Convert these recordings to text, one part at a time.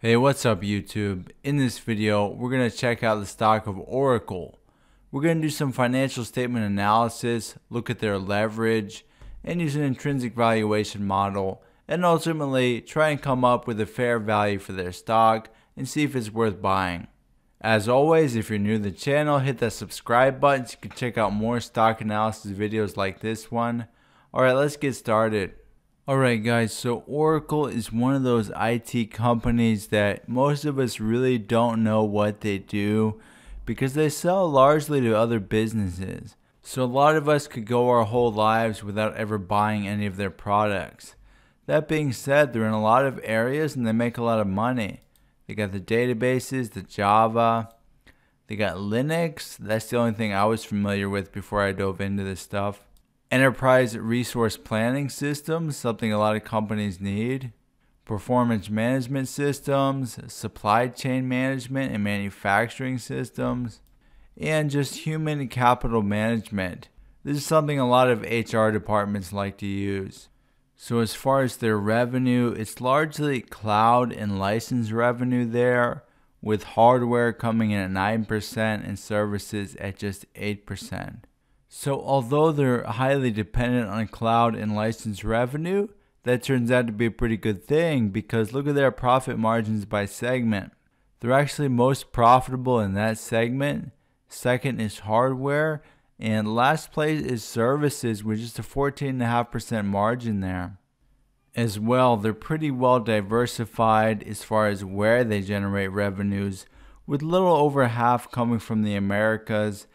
Hey, what's up YouTube? In this video, we're going to check out the stock of Oracle. We're going to do some financial statement analysis, look at their leverage, and use an intrinsic valuation model, and ultimately try and come up with a fair value for their stock and see if it's worth buying. As always, if you're new to the channel, hit that subscribe button so you can check out more stock analysis videos like this one. Alright, let's get started. Alright guys, so Oracle is one of those IT companies that most of us really don't know what they do because they sell largely to other businesses. So a lot of us could go our whole lives without ever buying any of their products. That being said, they're in a lot of areas and they make a lot of money. They got the databases, the Java, they got Linux. That's the only thing I was familiar with before I dove into this stuff. Enterprise resource planning systems, something a lot of companies need. Performance management systems, supply chain management and manufacturing systems, and just human capital management. This is something a lot of HR departments like to use. So as far as their revenue, it's largely cloud and license revenue there, with hardware coming in at 9% and services at just 8%. So although they're highly dependent on cloud and license revenue, that turns out to be a pretty good thing because look at their profit margins by segment. They're actually most profitable in that segment. Second is hardware, and last place is services with just a 14.5% margin there. As well, they're pretty well diversified as far as where they generate revenues, with little over half coming from the Americas,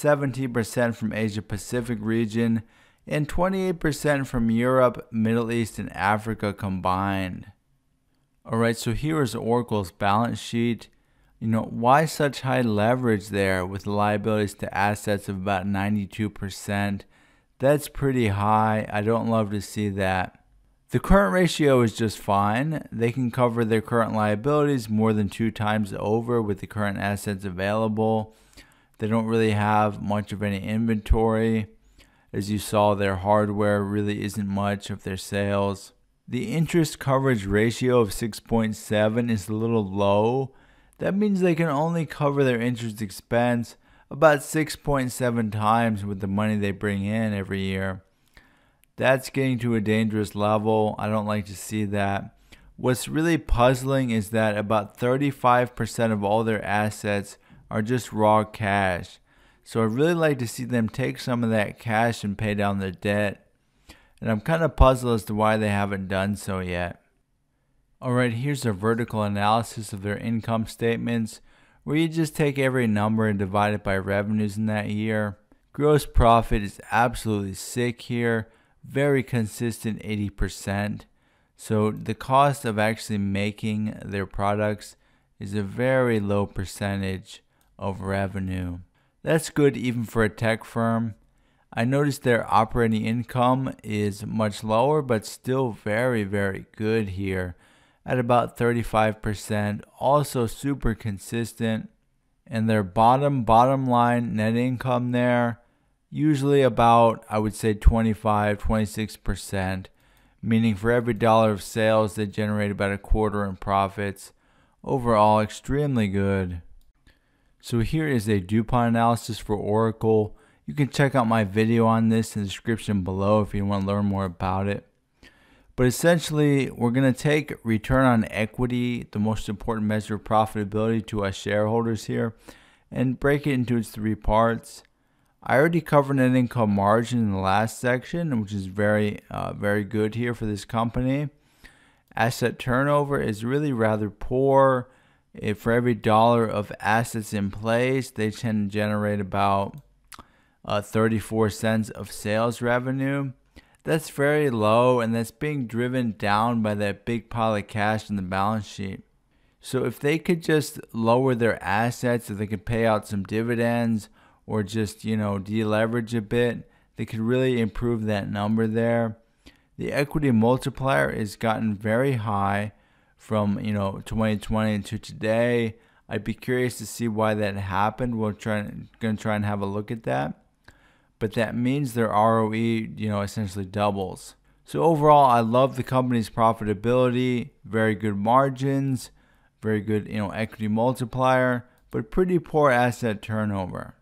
17% from Asia Pacific region, and 28% from Europe, Middle East, and Africa combined. Alright, so here is Oracle's balance sheet. Why such high leverage there with liabilities to assets of about 92%? That's pretty high. I don't love to see that. The current ratio is just fine. They can cover their current liabilities more than 2 times over with the current assets available. They don't really have much of any inventory. As you saw, their hardware really isn't much of their sales. The interest coverage ratio of 6.7 is a little low. That means they can only cover their interest expense about 6.7 times with the money they bring in every year. That's getting to a dangerous level. I don't like to see that. What's really puzzling is that about 35% of all their assets are just raw cash. So I'd really like to see them take some of that cash and pay down their debt. And I'm kind of puzzled as to why they haven't done so yet. Alright, here's a vertical analysis of their income statements, where you just take every number and divide it by revenues in that year. Gross profit is absolutely sick here. Very consistent 80%. So the cost of actually making their products is a very low percentage of revenue. That's good even for a tech firm. I noticed their operating income is much lower, but still very, very good here at about 35%. Also super consistent. And their bottom line net income there, usually about, I would say 25-26%, meaning for every dollar of sales they generate about a quarter in profits. Overall, extremely good. So here is a DuPont analysis for Oracle. You can check out my video on this in the description below if you want to learn more about it. But essentially, we're going to take return on equity, the most important measure of profitability to us shareholders here, and break it into its 3 parts. I already covered net income margin in the last section, which is very good here for this company. Asset turnover is really rather poor. For every dollar of assets in place, they tend to generate about 34 cents of sales revenue. That's very low, and that's being driven down by that big pile of cash in the balance sheet. So if they could just lower their assets, if they could pay out some dividends or just, deleverage a bit, they could really improve that number there. The equity multiplier has gotten very high from 2020 to today. I'd be curious to see why that happened. We're going to try and have a look at that. But that means their ROE, essentially doubles. So overall, I love the company's profitability, very good margins, very good, equity multiplier, but pretty poor asset turnover.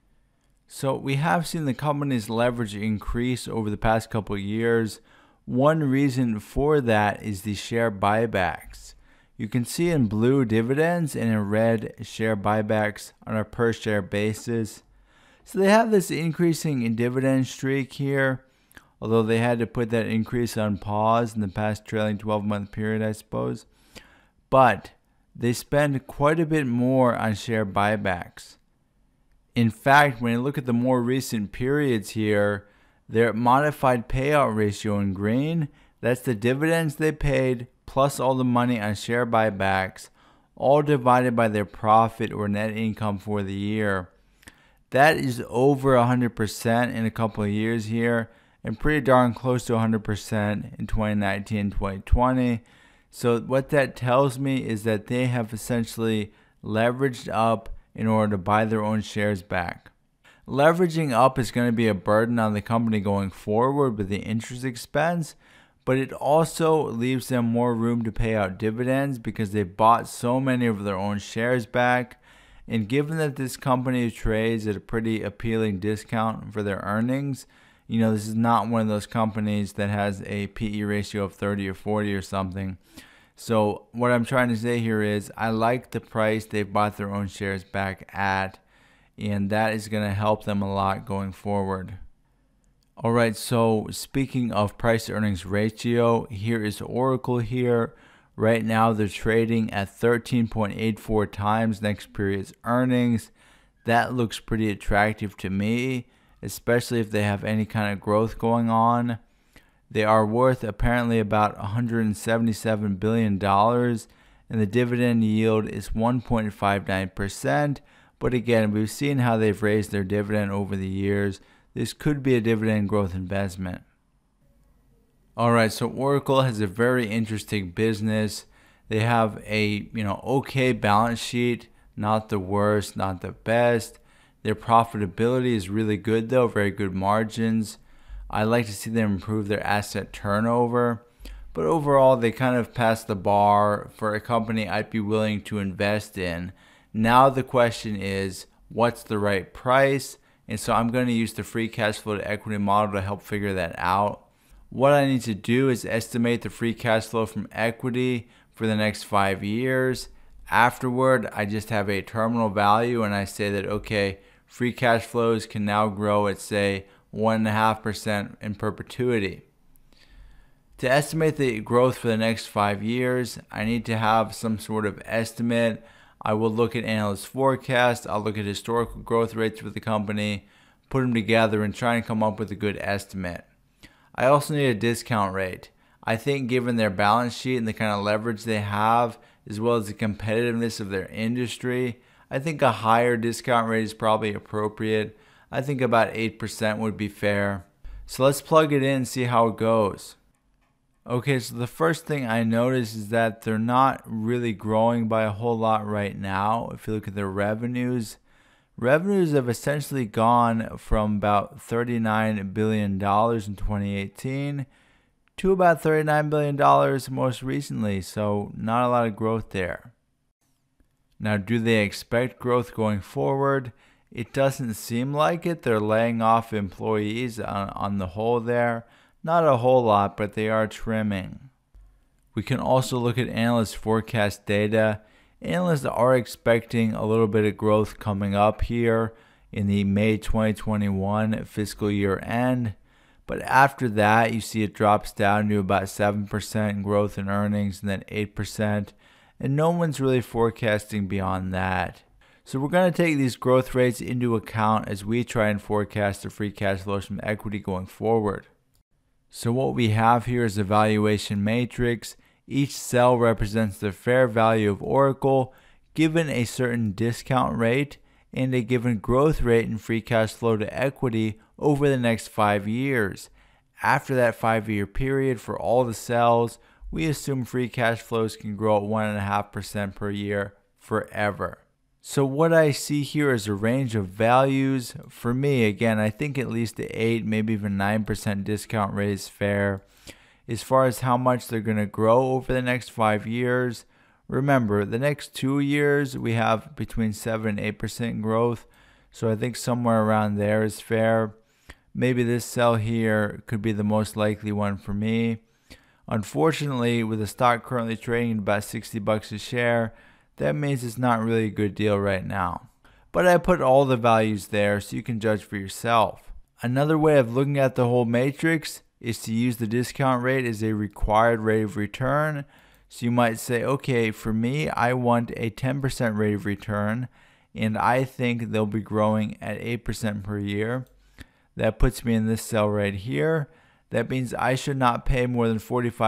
So we have seen the company's leverage increase over the past couple of years. One reason for that is the share buybacks. You can see in blue dividends and in red share buybacks on a per share basis. So they have this increasing in dividend streak here, although they had to put that increase on pause in the past trailing 12-month period, I suppose. But they spend quite a bit more on share buybacks. In fact, when you look at the more recent periods here, their modified payout ratio in green, that's the dividends they paid plus all the money on share buybacks, all divided by their profit or net income for the year. That is over 100% in a couple of years here, and pretty darn close to 100% in 2019 and 2020. So what that tells me is that they have essentially leveraged up in order to buy their own shares back. Leveraging up is going to be a burden on the company going forward with the interest expense, but it also leaves them more room to pay out dividends because they bought so many of their own shares back. And given that this company trades at a pretty appealing discount for their earnings, this is not one of those companies that has a PE ratio of 30 or 40 or something. So what I'm trying to say here is I like the price they've bought their own shares back at, and that is going to help them a lot going forward. Alright, so speaking of price to earnings ratio, here is Oracle here. Right now they're trading at 13.84 times next period's earnings. That looks pretty attractive to me, especially if they have any kind of growth going on. They are worth apparently about $177 billion, and the dividend yield is 1.59%. But again, we've seen how they've raised their dividend over the years. This could be a dividend growth investment. Alright, so Oracle has a very interesting business. They have a okay balance sheet, not the worst, not the best. Their profitability is really good though, very good margins. I like to see them improve their asset turnover. But overall, they kind of passed the bar for a company I'd be willing to invest in. Now the question is, what's the right price? And so I'm going to use the free cash flow to equity model to help figure that out. What I need to do is estimate the free cash flow from equity for the next 5 years. Afterward, I just have a terminal value and I say that, okay, free cash flows can now grow at, say, 1.5% in perpetuity. To estimate the growth for the next 5 years, I need to have some sort of estimate. I will look at analyst forecasts, I'll look at historical growth rates for the company, put them together and try and come up with a good estimate. I also need a discount rate. I think given their balance sheet and the kind of leverage they have, as well as the competitiveness of their industry, I think a higher discount rate is probably appropriate. I think about 8% would be fair. So let's plug it in and see how it goes. Okay, so the first thing I notice is that they're not really growing by a whole lot right now. If you look at their revenues have essentially gone from about $39 billion in 2018 to about $39 billion most recently, so not a lot of growth there. Now, do they expect growth going forward? It doesn't seem like it. They're laying off employees on the whole there. Not a whole lot, but they are trimming. We can also look at analyst forecast data. Analysts are expecting a little bit of growth coming up here in the May 2021 fiscal year end. But after that, you see it drops down to about 7% growth in earnings and then 8%. And no one's really forecasting beyond that. So we're going to take these growth rates into account as we try and forecast the free cash flows from equity going forward. So what we have here is a valuation matrix. Each cell represents the fair value of Oracle given a certain discount rate and a given growth rate in free cash flow to equity over the next 5 years. After that 5-year period for all the cells, we assume free cash flows can grow at 1.5% per year forever. So what I see here is a range of values. For me, again, I think at least the 8, maybe even 9% discount rate is fair. As far as how much they're going to grow over the next 5 years, Remember, the next 2 years we have between 7 and 8% growth, so I think somewhere around there is fair. Maybe this sell here could be the most likely one for me. Unfortunately, with the stock currently trading at about $60 a share, that means it's not really a good deal right now. But I put all the values there so you can judge for yourself. Another way of looking at the whole matrix is to use the discount rate as a required rate of return. So you might say, okay, for me, I want a 10% rate of return, and I think they'll be growing at 8% per year. That puts me in this cell right here. That means I should not pay more than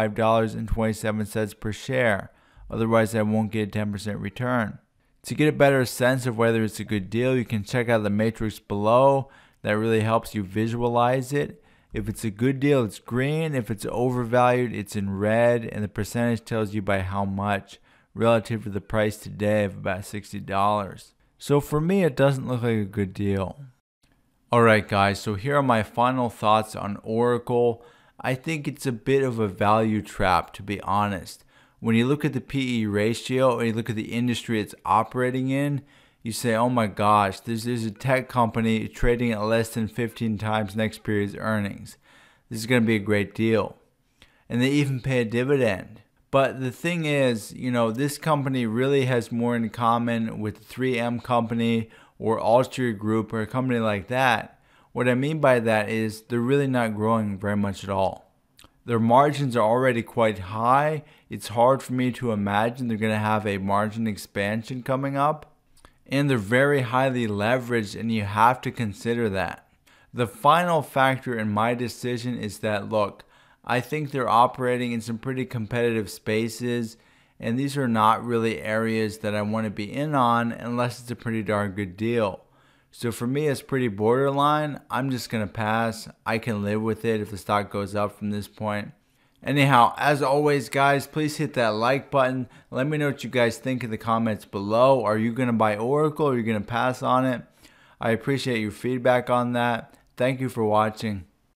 $45.27 per share. Otherwise, I won't get a 10% return. To get a better sense of whether it's a good deal, you can check out the matrix below. That really helps you visualize it. If it's a good deal, it's green. If it's overvalued, it's in red. And the percentage tells you by how much relative to the price today of about $60. So for me, it doesn't look like a good deal. Alright guys, so here are my final thoughts on Oracle. I think it's a bit of a value trap, to be honest. When you look at the PE ratio and you look at the industry it's operating in, you say, oh my gosh, this is a tech company trading at less than 15 times next period's earnings. This is going to be a great deal. And they even pay a dividend. But the thing is, this company really has more in common with 3M company or Altria Group or a company like that. What I mean by that is they're really not growing very much at all. Their margins are already quite high. It's hard for me to imagine they're going to have a margin expansion coming up. And they're very highly leveraged, and you have to consider that. The final factor in my decision is that, look, I think they're operating in some pretty competitive spaces, and these are not really areas that I want to be in on unless it's a pretty darn good deal. So for me, it's pretty borderline. I'm just going to pass. I can live with it if the stock goes up from this point. Anyhow, as always, guys, please hit that like button. Let me know what you guys think in the comments below. Are you going to buy Oracle or are you going to pass on it? I appreciate your feedback on that. Thank you for watching.